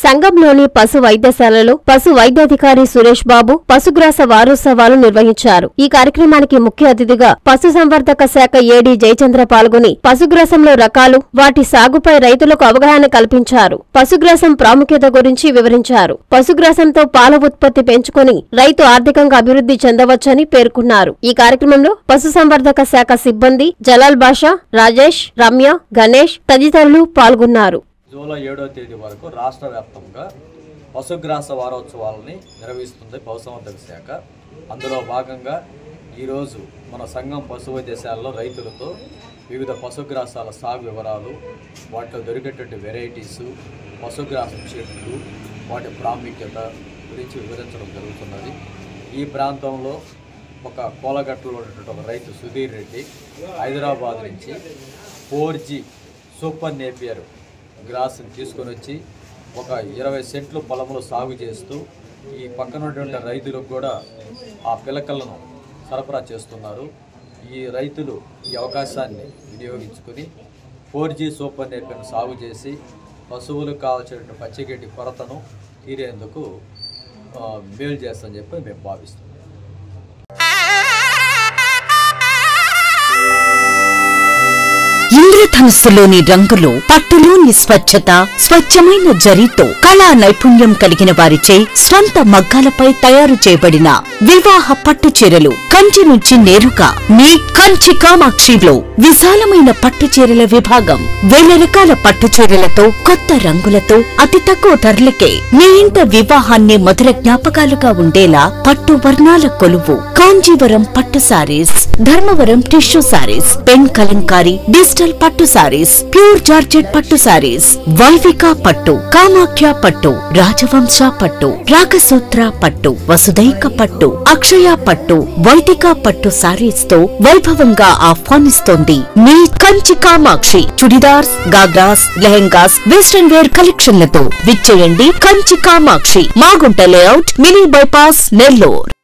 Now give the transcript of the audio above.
సంఘంలోని పశు వైద్యశాలలో పశు వైద్యాధికారి సురేష్ బాబు పశుగ్రాస వారోత్సవాలు నిర్వహించారు. ఈ కార్యక్రమానికి ముఖ్య అతిథిగా పశుసంవర్ధక శాఖ ఏడీ జయచంద్ర పాల్గొని పశుగ్రాసంలో రకాలు, వాటి సాగుపై రైతులకు అవగాహన కల్పించారు. పశుగ్రాసం ప్రాముఖ్యత గురించి వివరించారు. పశుగ్రాసంతో పాల ఉత్పత్తి పెంచుకొని రైతు ఆర్థికంగా అభివృద్ధి చెందవచ్చని పేర్కొన్నారు. ఈ కార్యక్రమంలో పశుసంవర్ధక శాఖ సిబ్బంది జలాల్ బాషా, రాజేష్, రమ్య, గణేష్ తదితరులు పాల్గొన్నారు. జూలై 7వ తేదీ వరకు రాష్ట్ర వ్యాప్తంగా పశుగ్రాస వారోత్సవాలని నిర్వహిస్తుంది పశుసంవర్ధక శాఖ. అందులో భాగంగా ఈరోజు మన సంఘం పశు వైద్యశాలలో రైతులతో వివిధ పశుగ్రాసాల సాగు వివరాలు, వాటిలో దొరికేటువంటి వెరైటీసు, పశుగ్రాస చెట్లు, వాటి ప్రాముఖ్యత గురించి వివరించడం జరుగుతున్నది. ఈ ప్రాంతంలో ఒక కోలగట్టులో ఉన్నటువంటి ఒక రైతు సుధీర్ రెడ్డి హైదరాబాద్ నుంచి 4G సూపర్ నేపియర్ గ్రాస్ని తీసుకొని వచ్చి ఒక 20 సెంట్లు పొలంలో సాగు చేస్తూ ఈ పక్కన ఉన్నటువంటి రైతులకు కూడా ఆ పిలకలను సరఫరా చేస్తున్నారు. ఈ రైతులు ఈ అవకాశాన్ని వినియోగించుకొని 4G సూపర్ నేపియర్ను సాగు చేసి పశువులకు కావాల్సినటువంటి పచ్చిగడ్డి కొరతను తీరేందుకు మేలు చేస్తామని చెప్పి మేము భావిస్తున్నాం. ఇంద్రధనుస్సులోని రంగులు, పట్టులోని స్వచ్ఛత, స్వచ్ఛమైన జరీతో కళా నైపుణ్యం కలిగిన వారిచే స్వంత మగ్గాలపై తయారు చేయబడిన వివాహ పట్టు చీరలు కంచి నుంచి నేరుగా మీ కంచి కామాక్షిలో విశాలమైన పట్టు చీరల విభాగం. వేల రకాల పట్టు చీరలతో, కొత్త రంగులతో, అతి తక్కువ ధరలకే మీ ఇంట వివాహాన్ని మధుర జ్ఞాపకాలుగా ఉండేలా పట్టు వర్ణాల కొలువు కాంజీవరం పట్టు saris, Dharmavaram tissue saris, pen Kalamkari, digital పట్టు సారీస్, ప్యూర్ జార్జెట్ పట్టు సారీస్, వైవిక పట్టు, కామాఖ్య పట్టు, రాజవంశ పట్టు, రాగసూత్ర పట్టు, వసుదైక పట్టు, అక్షయ పట్టు, వైదిక పట్టు సారీస్ తో వైభవంగా ఆహ్వానిస్తోంది మీ కంచి కామాక్షి. చుడిదార్స్, గాగ్రాస్, లెహెంగాస్, వెస్టర్న్ వేర్ కలెక్షన్లతో విచ్చేయండి Kanchi Kamakshi, Magunta layout, mini bypass, Nellore.